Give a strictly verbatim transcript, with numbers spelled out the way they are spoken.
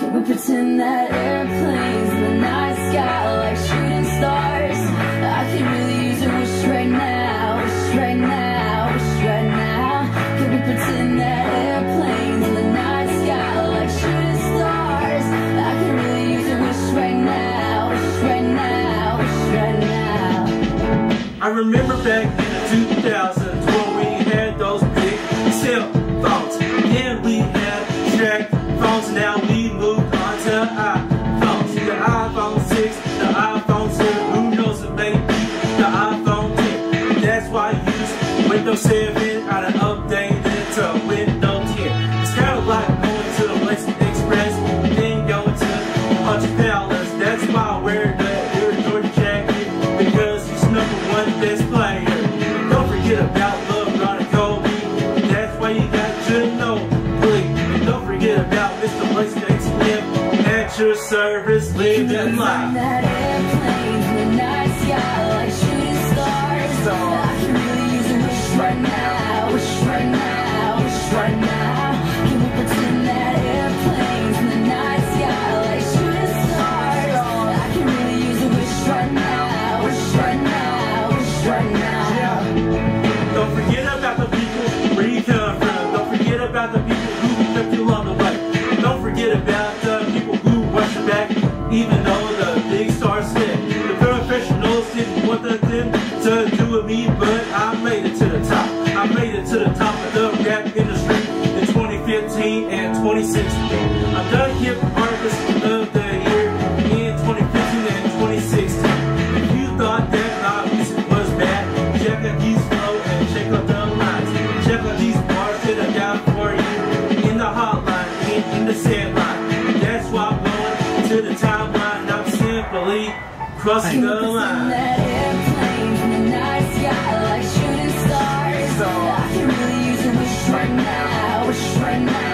Can we pretend that airplanes in the night sky are like shooting stars? I can really use a wish right now, wish right now, wish right now. Can we pretend that airplanes in the night sky are like shooting stars? I can really use a wish right now, wish right now, wish right now. I remember back in the two thousands when we had those big cell phones. Then we had track phones, now we moved on to iPhones. The iPhone six, the iPhone seven, who knows it may be the iPhone ten. That's why I use Windows seven, I done updated to Windows ten. It's kind of like going to the Blazin Express, then going to Poncho. That's why I wear the Air Jordan jacket, because he's number one best player. Don't forget about LeBron and Kobe, that's why you got to know. And don't forget about Mister Blazin at your service, living life. That airplanes in the night sky like shooting stars. So I can really use a wish right now, wish right now, wish right now. Can we pretend that airplanes in the night sky like shooting stars? So I can really use a wish right now, wish right now, wish right now. Yeah. Don't forget about the people where you come from. Don't forget about the people who kept you along the way. Don't forget about the people who watch your back, even though the big stars fit. The professionals didn't want the thing to do with me, but I made it to the top. I made it to the top of the rap industry in twenty fifteen and twenty sixteen. I'm the hip artist of the year in twenty fifteen and twenty sixteen. If you thought that my music was bad, check out these flow and check out the lines. Check out these bars that I got for you in the hotline, in, in the sand line. That's why I'm going to the timeline. I'm simply crossing the line. That airplanes in the night sky like shooting stars. So I can really use a wish right now, wish right now.